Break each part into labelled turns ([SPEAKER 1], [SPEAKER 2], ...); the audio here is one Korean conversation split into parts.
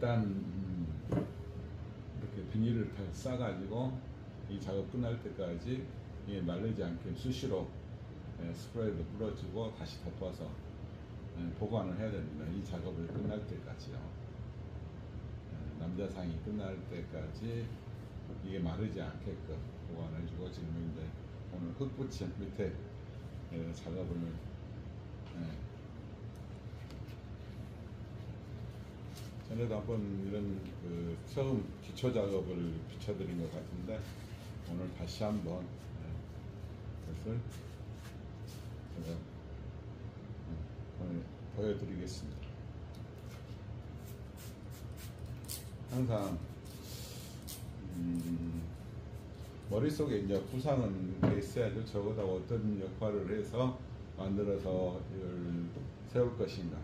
[SPEAKER 1] 일단 이렇게 비닐을 다 싸가지고 이 작업 끝날 때까지 이게 마르지 않게 수시로 스프레이도 뿌려주고 다시 덮어서 보관을 해야 됩니다. 이 작업을 끝날 때까지요. 남자상이 끝날 때까지 이게 마르지 않게끔 보관해주고, 지금 이제 오늘 흙붙임 밑에 작업을 전에도 한번 이런 처음 기초 작업을 비춰드린 것 같은데, 오늘 다시 한번 그것을 제가 보여드리겠습니다. 항상 머릿속에 이제 구상은 돼 있어야죠. 저거다 어떤 역할을 해서 만들어서 이걸 세울 것인가.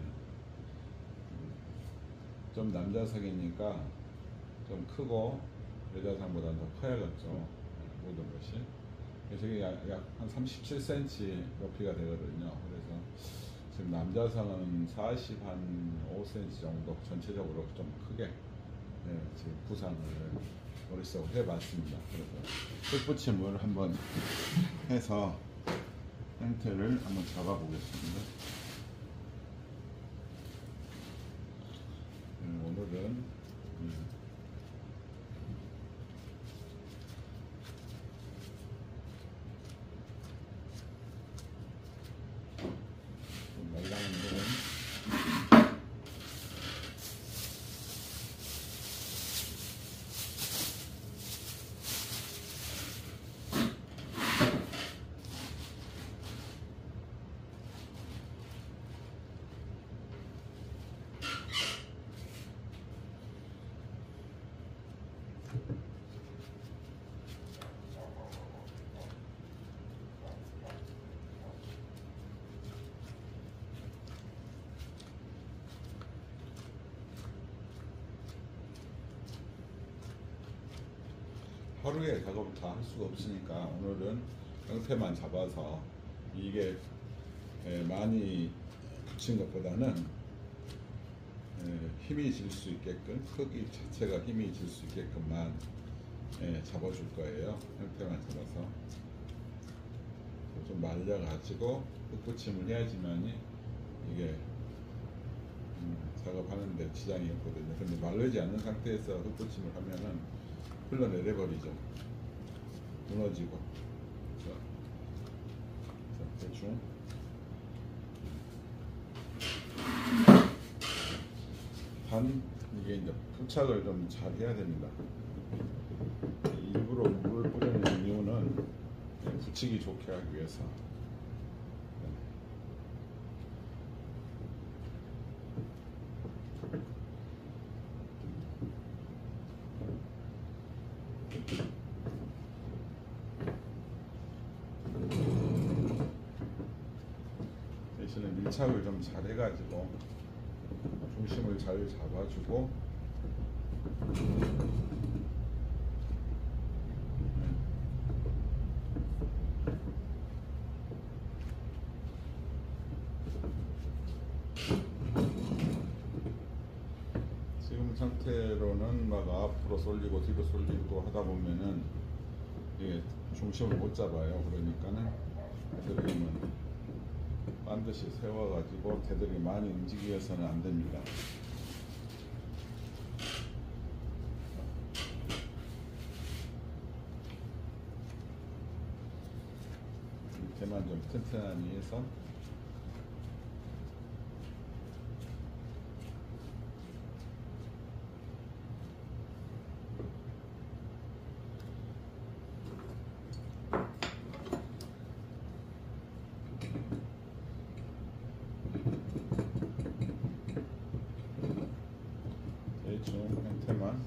[SPEAKER 1] 좀 남자상이니까 좀 크고 여자상보다는 더 커야겠죠. 모든 것이. 그래서 이게 약 한 37cm 높이가 되거든요. 그래서 지금 남자상은 45cm 정도 전체적으로 좀 크게 지금 구상을 머릿속으로 해봤습니다. 그래서 흙붙임을 한번 해서 형태를 한번 잡아보겠습니다. 오늘은 말랑한 거는 하루에 작업을 다 할 수가 없으니까 오늘은 형태만 잡아서 이게 많이 붙인 것보다는 힘이 질 수 있게끔, 크기 자체가 힘이 질 수 있게끔만 잡아줄 거예요. 형태만 잡아서 좀 말려가지고 흙붙임을 해야지만이 이게 작업하는데 지장이 없거든요. 근데 마르지 않는 상태에서 흙붙임을 하면은 흘러내려버리죠. 무너지고. 자, 대충 이게 이제 부착을 좀 잘 해야 됩니다. 일부러 물을 뿌리는 이유는 붙이기 좋게 하기 위해서. 대신에 밀착을 좀 잘 해가지고 중심을 잘 잡아주고 지금 상태로는 막 앞으로 쏠리고 뒤로 쏠리고 하다 보면은 이게 중심을 못 잡아요. 그러니까는 되도록이면 반드시 세워가지고 되도록이 많이 움직여서는 안 됩니다. 밑에만 좀 튼튼하니 해서 대충 형태만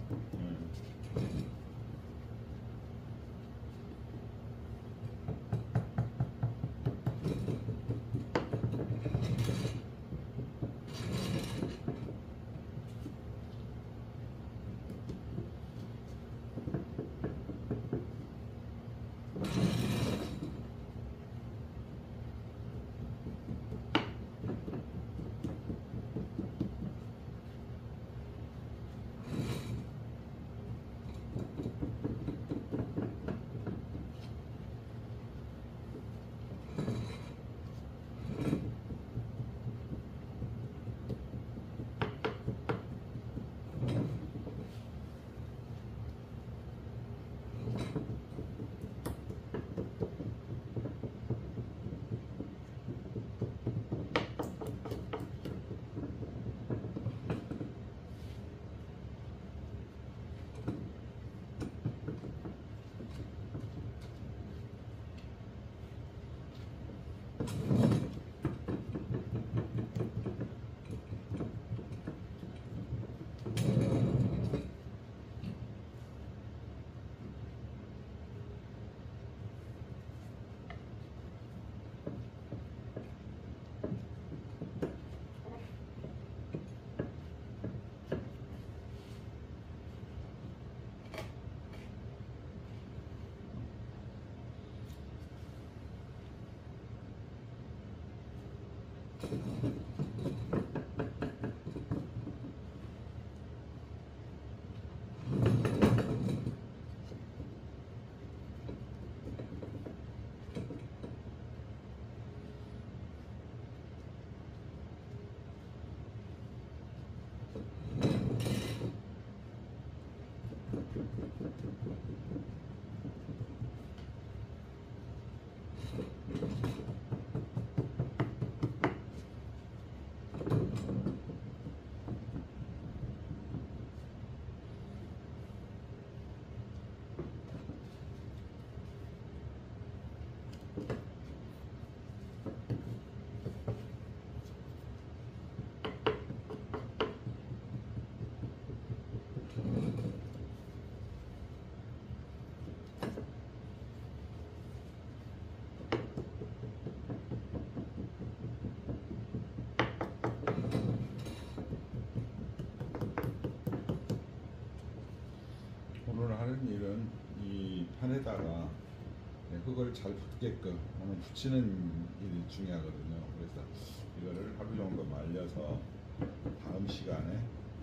[SPEAKER 1] 오늘 하는 일은 이 판에다가 흙을 잘 붙게끔 하는 붙이는 일이 중요하거든요. 그래서 이거를 하루 정도 말려서 다음 시간에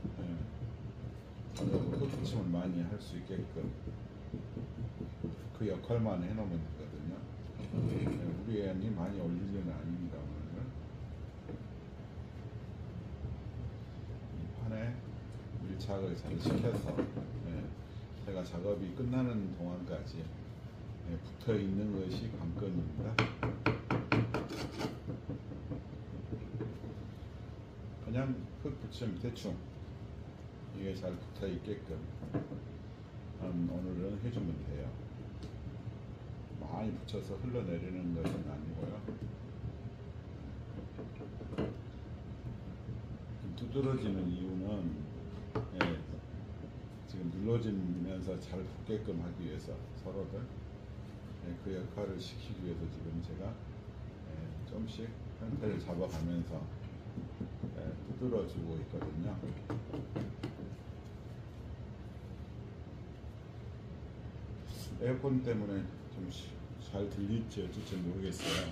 [SPEAKER 1] 저녁으로 흙 붙임을 많이 할 수 있게끔 그 역할만 해놓으면 되거든요. 우리 애는 많이 올릴 일은 아닙니다. 오늘은 이 판에 밀착을 잘 시켜서 제가 작업이 끝나는 동안까지 붙어 있는 것이 관건입니다. 그냥 흙 붙이면 대충 이게 잘 붙어 있게끔 오늘은 해주면 돼요. 많이 붙여서 흘러내리는 것은 아니고요. 두드러지는 이유는 지금 눌러지면서 잘 붙게끔 하기 위해서 서로들 그 역할을 시키기 위해서 지금 제가 좀씩 형태를 잡아가면서 두드러주고 있거든요. 에어컨 때문에 좀 잘 들릴지 어쩔지 모르겠어요.